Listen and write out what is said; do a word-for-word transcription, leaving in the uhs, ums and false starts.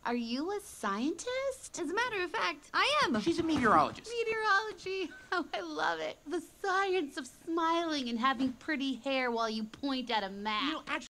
Are you a scientist? As a matter of fact, I am. She's a meteorologist. Meteorology. Oh, I love it. The science of smiling and having pretty hair while you point at a map. You know, actually